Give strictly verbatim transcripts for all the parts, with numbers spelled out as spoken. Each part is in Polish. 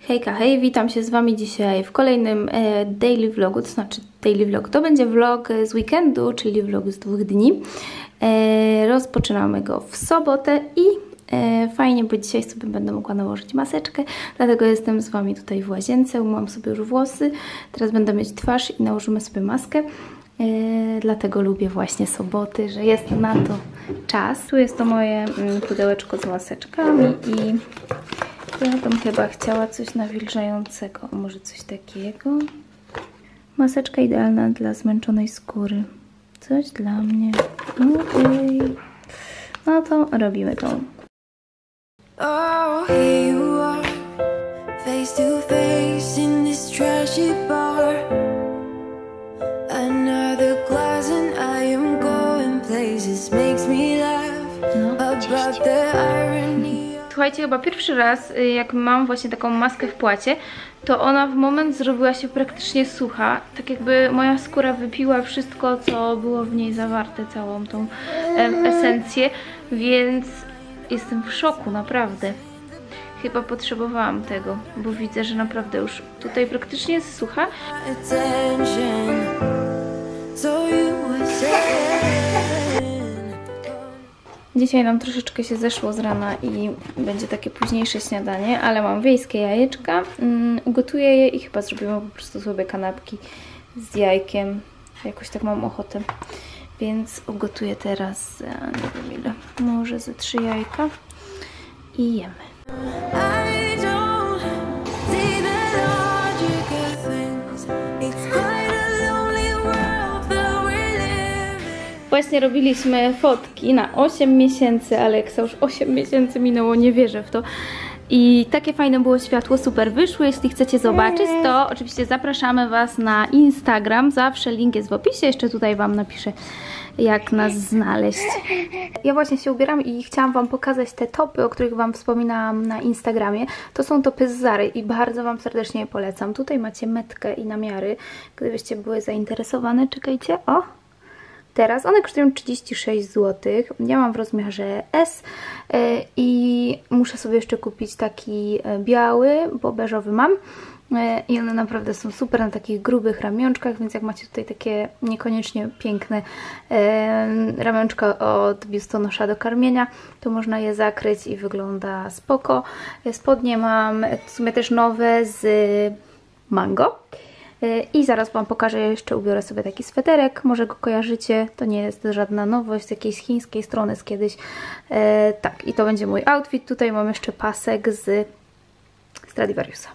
Hejka, hej, witam się z Wami dzisiaj w kolejnym e, daily vlogu, to znaczy daily vlog, to będzie vlog z weekendu, czyli vlog z dwóch dni. E, rozpoczynamy go w sobotę i e, fajnie, bo dzisiaj sobie będę mogła nałożyć maseczkę, dlatego jestem z Wami tutaj w łazience, umyłam sobie już włosy, teraz będę mieć twarz i nałożymy sobie maskę. E, dlatego lubię właśnie soboty, że jest na to czas. Tu jest to moje mm, pudełeczko z maseczkami i ja bym chyba chciała coś nawilżającego, a może coś takiego. Maseczka idealna dla zmęczonej skóry. Coś dla mnie. Okej. Okay. No to robimy to. Oh, here you are, face to face in this trashy bar. Another glass and I am going places, makes me laugh about the irony. Słuchajcie, chyba pierwszy raz, jak mam właśnie taką maskę w płacie, to ona w moment zrobiła się praktycznie sucha. Tak jakby moja skóra wypiła wszystko, co było w niej zawarte, całą tą esencję, więc jestem w szoku, naprawdę. Chyba potrzebowałam tego, bo widzę, że naprawdę już tutaj praktycznie jest sucha. Dzisiaj nam troszeczkę się zeszło z rana i będzie takie późniejsze śniadanie, ale mam wiejskie jajeczka, um, ugotuję je i chyba zrobimy po prostu sobie kanapki z jajkiem, jakoś tak mam ochotę, więc ugotuję teraz, nie wiem ile, może ze trzy jajka i jemy. Właśnie robiliśmy fotki na osiem miesięcy, Aleksa, już osiem miesięcy minęło, nie wierzę w to. I takie fajne było światło, super wyszło. Jeśli chcecie zobaczyć, to oczywiście zapraszamy Was na Instagram. Zawsze link jest w opisie, jeszcze tutaj Wam napiszę, jak nas znaleźć. Ja właśnie się ubieram i chciałam Wam pokazać te topy, o których Wam wspominałam na Instagramie. To są topy z Zary i bardzo Wam serdecznie je polecam. Tutaj macie metkę i namiary, gdybyście były zainteresowane. Czekajcie, o! Teraz one kosztują trzydzieści sześć złotych. Ja mam w rozmiarze S yy, i muszę sobie jeszcze kupić taki biały, bo beżowy mam. Yy, I one naprawdę są super na takich grubych ramionczkach, więc jak macie tutaj takie niekoniecznie piękne yy, ramionczka od biustonosza do karmienia, to można je zakryć i wygląda spoko. Spodnie mam w sumie też nowe z Mango. I zaraz Wam pokażę, jeszcze ubiorę sobie taki sweterek, może go kojarzycie, to nie jest żadna nowość, z jakiejś chińskiej strony z kiedyś. E, tak, i to będzie mój outfit. Tutaj mam jeszcze pasek z Stradivariusa.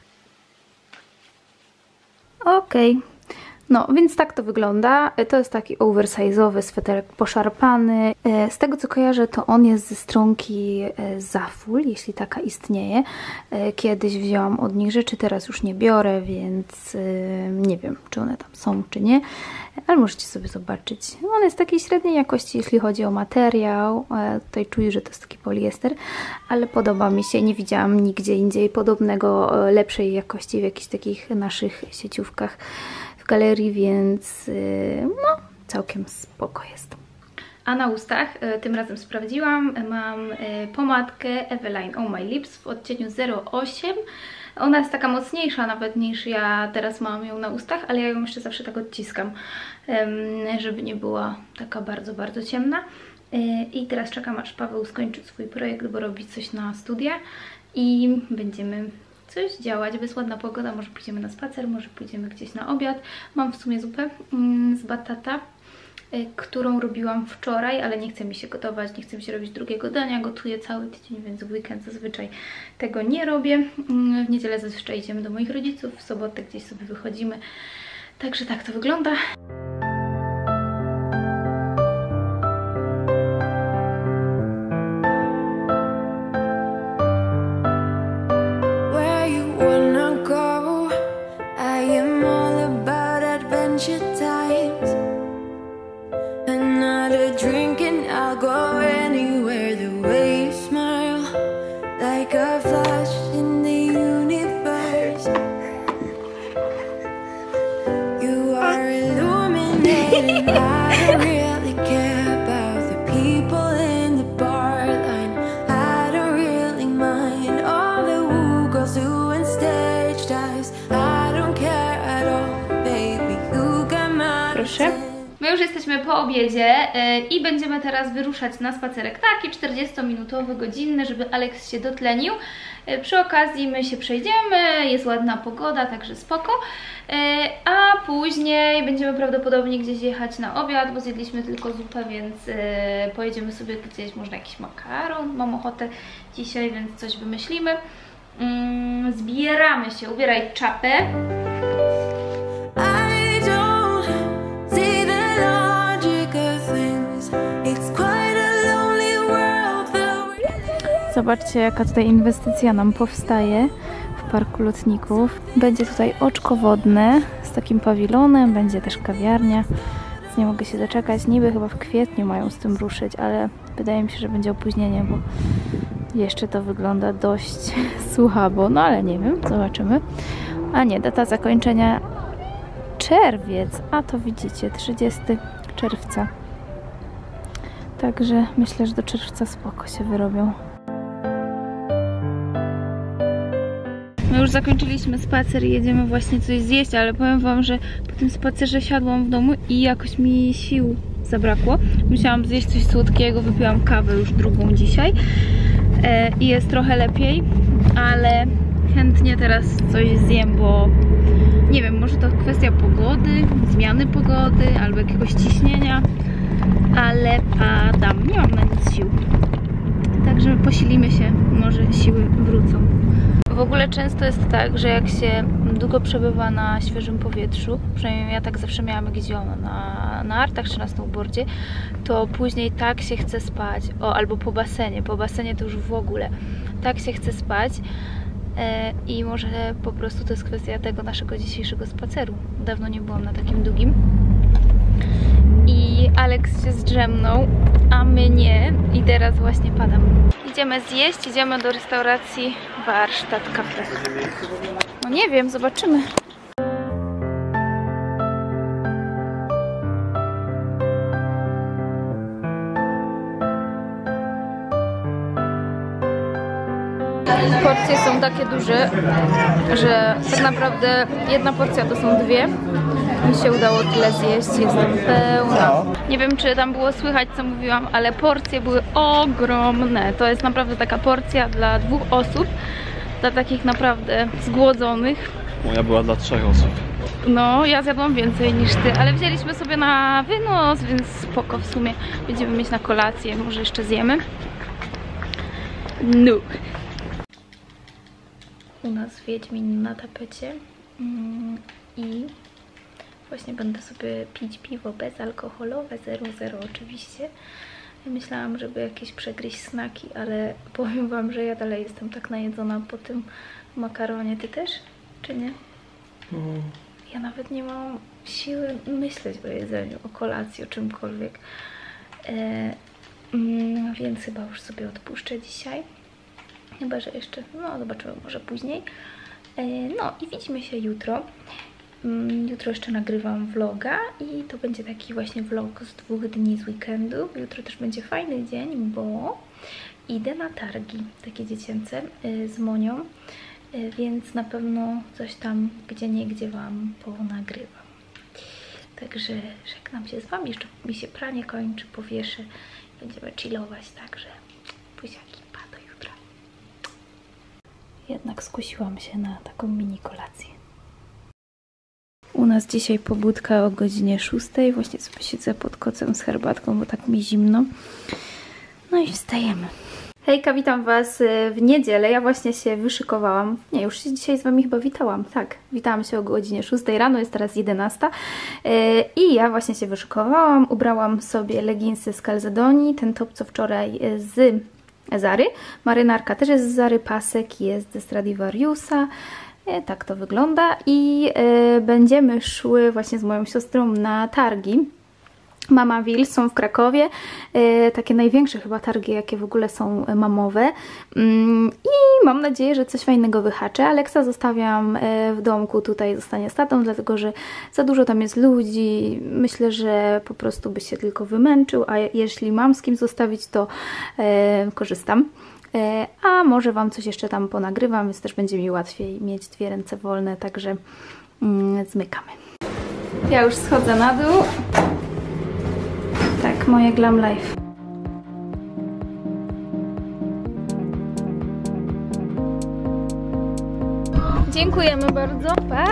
Okej. Okay. No, więc tak to wygląda. To jest taki oversize'owy sweterek poszarpany. Z tego co kojarzę, to on jest ze stronki Zaful, jeśli taka istnieje. Kiedyś wzięłam od nich rzeczy, teraz już nie biorę, więc nie wiem, czy one tam są, czy nie. Ale możecie sobie zobaczyć. On jest takiej średniej jakości, jeśli chodzi o materiał. Tutaj czuję, że to jest taki poliester, ale podoba mi się. Nie widziałam nigdzie indziej podobnego, lepszej jakości w jakichś takich naszych sieciówkach w galerii, więc no, całkiem spoko jest. A na ustach tym razem sprawdziłam, mam pomadkę Eveline Oh My Lips w odcieniu zero osiem. Ona jest taka mocniejsza nawet niż ja teraz mam ją na ustach, ale ja ją jeszcze zawsze tak odciskam, żeby nie była taka bardzo, bardzo ciemna. I teraz czekam, aż Paweł skończy swój projekt, bo robi coś na studia i będziemy coś działać, bo jest ładna pogoda, może pójdziemy na spacer, może pójdziemy gdzieś na obiad. Mam w sumie zupę mm, z batata, y, którą robiłam wczoraj, ale nie chce mi się gotować, nie chce mi się robić drugiego dania, gotuję cały tydzień, więc w weekend zazwyczaj tego nie robię. Mm, w niedzielę zazwyczaj idziemy do moich rodziców, w sobotę gdzieś sobie wychodzimy, także tak to wygląda. Doing Proszę. My już jesteśmy po obiedzie yy, i będziemy teraz wyruszać na spacerek taki czterdziestominutowy, godzinny, żeby Alex się dotlenił. Yy, przy okazji my się przejdziemy, jest ładna pogoda, także spoko. Yy, a później będziemy prawdopodobnie gdzieś jechać na obiad, bo zjedliśmy tylko zupę, więc yy, pojedziemy sobie gdzieś, może jakiś makaron, mam ochotę dzisiaj, więc coś wymyślimy. Yy, zbieramy się, ubieraj czapę. Zobaczcie, jaka tutaj inwestycja nam powstaje w parku lotników. Będzie tutaj oczko wodne z takim pawilonem, będzie też kawiarnia. Więc nie mogę się doczekać. Niby chyba w kwietniu mają z tym ruszyć, ale wydaje mi się, że będzie opóźnienie, bo jeszcze to wygląda dość słabo. No ale nie wiem, zobaczymy. A nie, data zakończenia czerwiec, a to widzicie, trzydziestego czerwca. Także myślę, że do czerwca spoko się wyrobią. My już zakończyliśmy spacer i jedziemy właśnie coś zjeść, ale powiem wam, że po tym spacerze siadłam w domu i jakoś mi sił zabrakło. Musiałam zjeść coś słodkiego, wypiłam kawę już drugą dzisiaj e, i jest trochę lepiej, ale chętnie teraz coś zjem, bo nie wiem, może to kwestia pogody, zmiany pogody albo jakiegoś ciśnienia, ale padam, nie mam na nic sił. Także posilimy się, może siły wrócą. W ogóle często jest tak, że jak się długo przebywa na świeżym powietrzu, przynajmniej ja tak zawsze miałam jak jeździłam na, na artach czy na snowboardzie, to później tak się chce spać, o, albo po basenie, po basenie to już w ogóle, tak się chce spać e, i może po prostu to jest kwestia tego naszego dzisiejszego spaceru. Dawno nie byłam na takim długim. I Alex się zdrzemnął, a my nie. I teraz właśnie padam. Idziemy zjeść, idziemy do restauracji Warsztat Cafe. No nie wiem, zobaczymy. Porcje są takie duże, że tak naprawdę jedna porcja to są dwie. Mi się udało tyle zjeść, jestem pełna. Nie wiem, czy tam było słychać, co mówiłam, ale porcje były ogromne. To jest naprawdę taka porcja dla dwóch osób, dla takich naprawdę zgłodzonych. Moja była dla trzech osób. No, ja zjadłam więcej niż ty, ale wzięliśmy sobie na wynos, więc spoko w sumie. Będziemy mieć na kolację, może jeszcze zjemy. No. U nas Wiedźmin na tapecie mm, i właśnie będę sobie pić piwo bezalkoholowe, zero zero oczywiście. Myślałam, żeby jakieś przegryźć snaki, ale powiem wam, że ja dalej jestem tak najedzona po tym makaronie. Ty też? Czy nie? Mm. Ja nawet nie mam siły myśleć o jedzeniu, o kolacji, o czymkolwiek. E, mm, więc chyba już sobie odpuszczę dzisiaj. Chyba, że jeszcze, no zobaczymy może później. E, no i widzimy się jutro. Jutro jeszcze nagrywam vloga i to będzie taki właśnie vlog z dwóch dni z weekendu. Jutro też będzie fajny dzień, bo idę na targi takie dziecięce z Monią, więc na pewno coś tam gdzie niegdzie wam ponagrywam. Także żegnam się z wami, jeszcze mi się pranie kończy, powieszę, będziemy chillować, także buziaki, pa, do jutra. Jednak skusiłam się na taką mini kolację. U nas dzisiaj pobudka o godzinie szóstej. Właśnie sobie siedzę pod kocem z herbatką, bo tak mi zimno. No i wstajemy. Hejka, witam was w niedzielę. Ja właśnie się wyszykowałam. Nie, już się dzisiaj z wami chyba witałam. Tak, witałam się o godzinie szóstej rano, jest teraz jedenasta. I ja właśnie się wyszykowałam. Ubrałam sobie leginsy z Calzedonii, ten top co wczoraj z Zary. Marynarka też jest z Zary, pasek jest ze Stradivariusa. Tak to wygląda i y, będziemy szły właśnie z moją siostrą na targi. Mamaville są w Krakowie, y, takie największe chyba targi, jakie w ogóle są mamowe. Y, I mam nadzieję, że coś fajnego wyhaczę. Aleksa zostawiam y, w domku, tutaj zostanie z tatą, dlatego że za dużo tam jest ludzi. Myślę, że po prostu by się tylko wymęczył, a jeśli mam z kim zostawić, to y, korzystam. a może Wam coś jeszcze tam ponagrywam, więc też będzie mi łatwiej mieć dwie ręce wolne, także mm, zmykamy. Ja już schodzę na dół. Tak, moje glam life. Dziękujemy bardzo. Pa!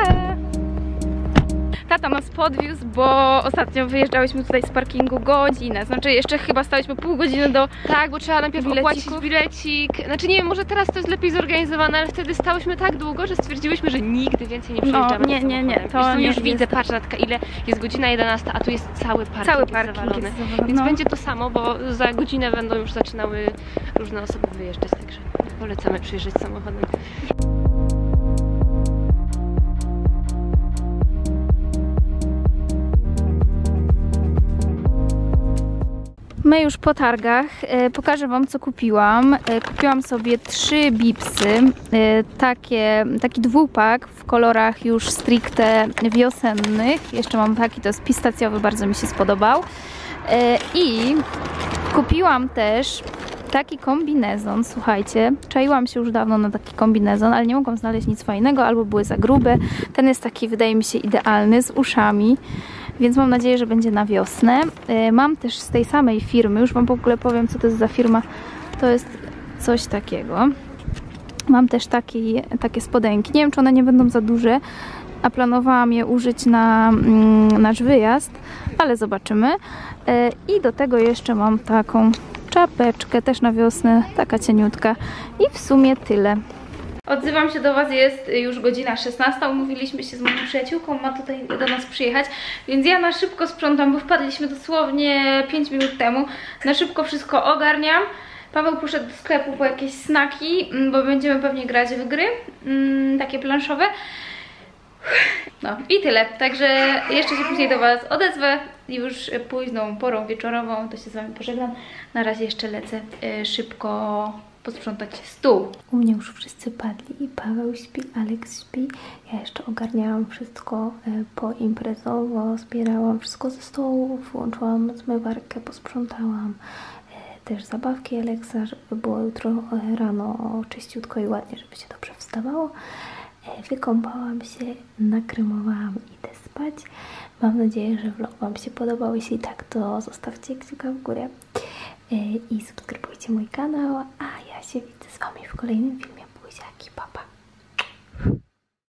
Tata nas podwiózł, bo ostatnio wyjeżdżałyśmy tutaj z parkingu godzinę. Znaczy jeszcze chyba stałyśmy pół godziny do... Tak, bo trzeba najpierw bilecików. opłacić bilecik. Znaczy nie wiem, może teraz to jest lepiej zorganizowane, ale wtedy stałyśmy tak długo, że stwierdziłyśmy, że nigdy więcej nie przyjeżdżamy. No, nie, nie, nie, to Zresztą nie już jest widzę, tak. patrz Natka, ile jest godzina jedenasta, a tu jest cały parking, Cały jest parking zawalony. jest zawalony. Więc No. będzie to samo, bo za godzinę będą już zaczynały różne osoby wyjeżdżać, także polecamy przyjeżdżać samochodem. My już po targach. E, pokażę Wam, co kupiłam. E, kupiłam sobie trzy bipsy. E, takie, taki dwupak w kolorach już stricte wiosennych. Jeszcze mam taki, to jest pistacjowy, bardzo mi się spodobał. E, I kupiłam też taki kombinezon, słuchajcie. Czaiłam się już dawno na taki kombinezon, ale nie mogłam znaleźć nic fajnego, albo były za grube. Ten jest taki, wydaje mi się, idealny, z uszami. Więc mam nadzieję, że będzie na wiosnę. Mam też z tej samej firmy, już Wam w ogóle powiem, co to jest za firma. To jest coś takiego. Mam też taki, takie spodenki. Nie wiem, czy one nie będą za duże, a planowałam je użyć na mm, nasz wyjazd, ale zobaczymy. I do tego jeszcze mam taką czapeczkę, też na wiosnę, taka cieniutka. I w sumie tyle. Odzywam się do Was, jest już godzina szesnasta, umówiliśmy się z moją przyjaciółką, ma tutaj do nas przyjechać, więc ja na szybko sprzątam, bo wpadliśmy dosłownie pięć minut temu. Na szybko wszystko ogarniam. Paweł poszedł do sklepu po jakieś snaki, bo będziemy pewnie grać w gry, takie planszowe. No i tyle, także jeszcze się później do Was odezwę, już późną porą wieczorową, to się z Wami pożegnam. Na razie jeszcze lecę szybko posprzątać stół. U mnie już wszyscy padli, Paweł śpi, Aleks śpi. Ja jeszcze ogarniałam wszystko poimprezowo, zbierałam wszystko ze stołów, włączyłam zmywarkę, posprzątałam też zabawki Aleksa, żeby było jutro rano czyściutko i ładnie, żeby się dobrze wstawało. Wykąpałam się, nakremowałam, idę spać. Mam nadzieję, że vlog Wam się podobał. Jeśli tak, to zostawcie kciuka w górę i subskrybujcie mój kanał, a ja się widzę z Wami w kolejnym filmie. Buziaki, pa!